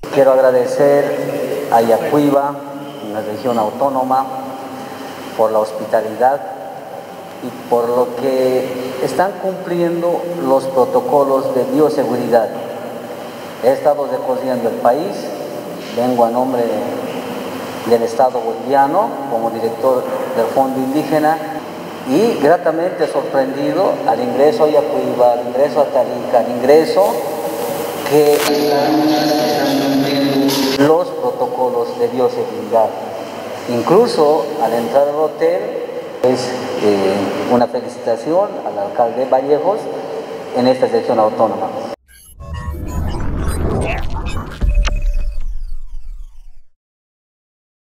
Quiero agradecer a Yacuiba, una región autónoma, por la hospitalidad y por lo que están cumpliendo los protocolos de bioseguridad. He estado recorriendo el país, vengo a nombre del Estado boliviano como director del Fondo Indígena y gratamente sorprendido al ingreso a Yacuiba, al ingreso a Tarija, al ingreso que están cumpliendo los protocolos de bioseguridad. Incluso al entrar al hotel es una felicitación al alcalde Vallejos en esta sección autónoma.